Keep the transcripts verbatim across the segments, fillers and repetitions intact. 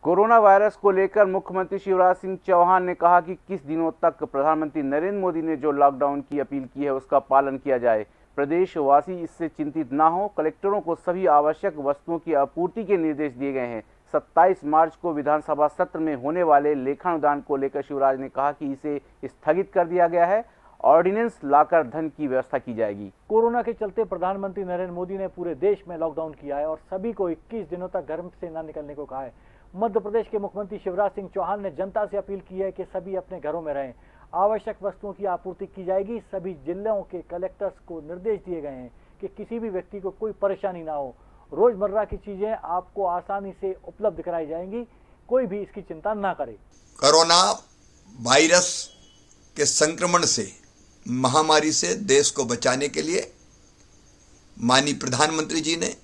Corona virus को लेकर मुख्यमंत्री शिवराज सिंह चौहान ने कहा कि कुछ दिनों तक प्रधानमंत्री नरेंद्र मोदी ने जो लॉकडाउन की अपील की है उसका पालन किया जाए। प्रदेशवासी इससे चिंतित ना हो। कलेक्टरों को सभी आवश्यक वस्तुओं की आपूर्ति के निर्देश दिए गए हैं। सत्ताईस मार्च को विधानसभा सत्र में होने वाले लेखानुदान को लेकर शिवराज ने कहा कि इसे स्थगित कर दिया गया है। ऑर्डिनेंस लाकर धन की व्यवस्था की जाएगी। कोरोना के चलते प्रधानमंत्री नरेंद्र मोदी ने पूरे देश में लॉकडाउन किया है और सभी को इक्कीस दिनों तक घर से न निकलने को कहा है। मध्य प्रदेश के मुख्यमंत्री शिवराज सिंह चौहान ने जनता से अपील की है कि सभी अपने घरों में रहें। आवश्यक वस्तुओं की आपूर्ति की जाएगी। सभी जिलों के कलेक्टर्स को निर्देश दिए गए हैं कि किसी भी व्यक्ति को कोई परेशानी ना हो। रोजमर्रा की चीजें आपको आसानी से उपलब्ध कराई जाएंगी। कोई भी इसकी चिंता ना करे। कोरोना वायरस के संक्रमण से, महामारी से देश को बचाने के लिए माननीय प्रधानमंत्री जी ने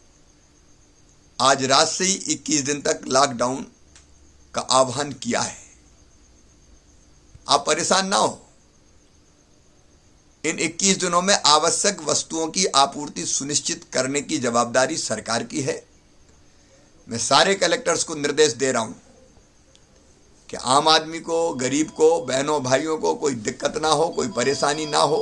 आज रात से ही इक्कीस दिन तक लॉकडाउन का आह्वान किया है। आप परेशान ना हो। इन इक्कीस दिनों में आवश्यक वस्तुओं की आपूर्ति सुनिश्चित करने की जवाबदारी सरकार की है। मैं सारे कलेक्टर्स को निर्देश दे रहा हूं कि आम आदमी को, गरीब को, बहनों भाइयों को कोई दिक्कत ना हो, कोई परेशानी ना हो।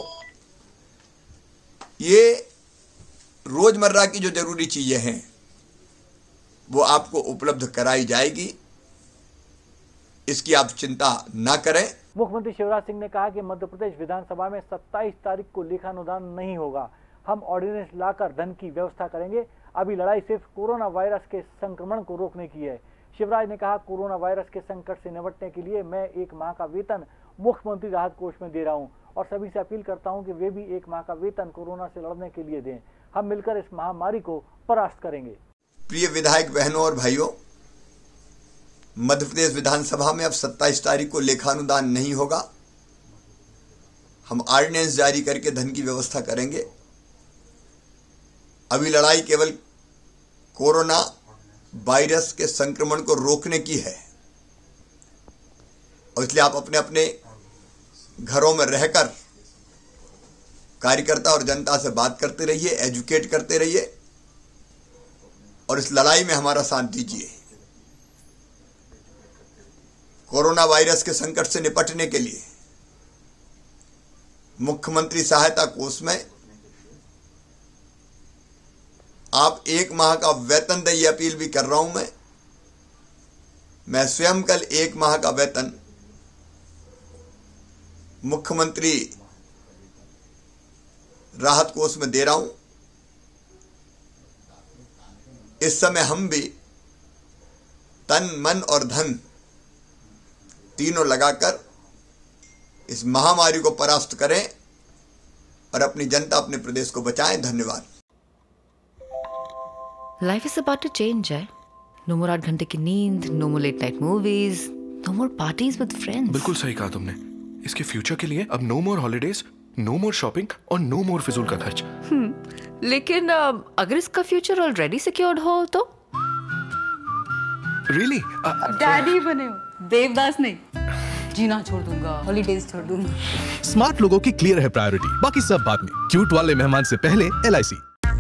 ये रोजमर्रा की जो जरूरी चीजें हैं वो आपको उपलब्ध कराई जाएगी। इसकी आप चिंता ना करें। मुख्यमंत्री शिवराज सिंह ने कहा कि मध्य प्रदेश विधानसभा में सत्ताईस तारीख को लेखानुदान नहीं होगा। हम ऑर्डिनेंस लाकर धन की व्यवस्था करेंगे। अभी लड़ाई सिर्फ कोरोना वायरस के संक्रमण को रोकने की है। शिवराज ने कहा, कोरोना वायरस के संकट से निपटने के लिए मैं एक माह का वेतन मुख्यमंत्री राहत कोष में दे रहा हूं और सभी से अपील करता हूं कि वे भी एक माह का वेतन कोरोना से लड़ने के लिए दें। हम मिलकर इस महामारी को परास्त करेंगे। प्रिय विधायक बहनों और भाइयों, मध्य प्रदेश विधानसभा में अब सत्ताईस तारीख को लेखानुदान नहीं होगा। हम ऑर्डिनेंस जारी करके धन की व्यवस्था करेंगे। अभी लड़ाई केवल कोरोना वायरस के संक्रमण को रोकने की है और इसलिए आप अपने अपने घरों में रहकर कार्यकर्ता और जनता से बात करते रहिए, एजुकेट करते रहिए और इस लड़ाई में हमारा साथ दीजिए। कोरोना वायरस के संकट से निपटने के लिए मुख्यमंत्री सहायता कोष में आप एक माह का वेतन दें, ये अपील भी कर रहा हूं मैं। मैं स्वयं कल एक माह का वेतन मुख्यमंत्री राहत कोष में दे रहा हूं। इस समय हम भी तन, मन और धन तीनों लगाकर इस महामारी को परास्त करें और अपनी जनता, अपने प्रदेश को बचाएं। धन्यवाद। Life is about to change है। नो मोर आठ घंटे की नींद, no more late night movies, no more parties with friends. बिल्कुल सही कहा तुमने। इसके फ्यूचर के लिए अब no more holidays, no more shopping और नो मोर फिजूल का खर्च। लेकिन अगर इसका फ्यूचर ऑलरेडी सिक्योर्ड हो तो? रियली? डैडी बने हो, देवदास नहीं। जीना छोड़ दूंगा, हॉलीडेज छोड़ दूंगा। स्मार्ट लोगों की क्लियर है प्रायोरिटी, बाकी सब बाद में। क्यूट वाले मेहमान से पहले एल आई सी।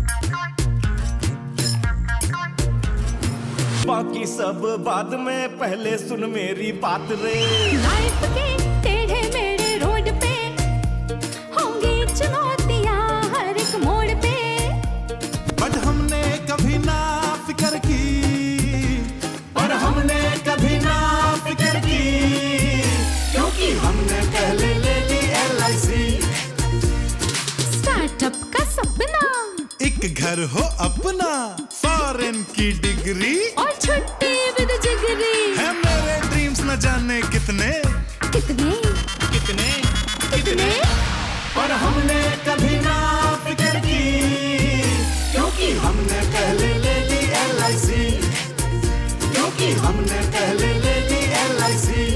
बाकी सब बाद में, पहले सुन मेरी बात रे। लाइफ के टेढ़े मेढ़े रोड पे होंगी चुनौतियां हर एक मोड़ पे, बट हमने कभी ना फिक्र की, पर हमने कभी ना फिक्र की, क्योंकि हमने पहले ले ली एल आई सी। स्टार्टअप का सपना, एक घर हो अपना, फॉरेन की डिग्री और छुट्टी विद जिगरी है मेरे ड्रीम्स न जाने कितने कितने कितने कितने, पर हमने कभी ना फिक्र की, क्योंकि हमने पहले ले ली एल आई सी, क्योंकि हमने पहले ले ली एल आई सी।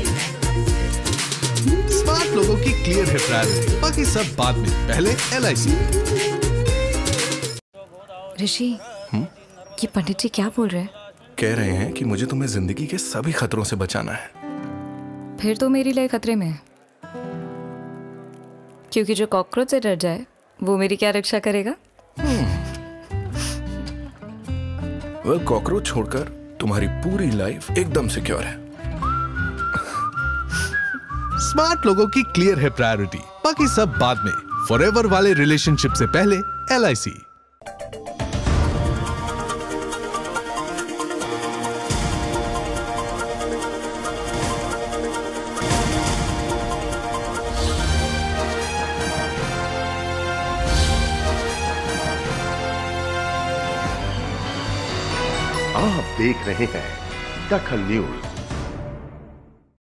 स्मार्ट लोगों की क्लियर है प्रायोरिटी, बाकी सब बाद में, पहले एल आई सी। ऋषि, ये पंडित जी क्या बोल रहे हैं? कह रहे हैं कि मुझे तुम्हें जिंदगी के सभी खतरों से बचाना है। फिर तो मेरी लाइफ खतरे में है, क्योंकि जो कॉकरोच से डर जाए वो मेरी क्या रक्षा करेगा? वेल, कॉकरोच छोड़कर तुम्हारी पूरी लाइफ एकदम सिक्योर है। स्मार्ट लोगों की क्लियर है प्रायोरिटी, बाकी सब बाद में। फॉरएवर वाले रिलेशनशिप से पहले एल आई सी। आप देख रहे हैं दखल न्यूज।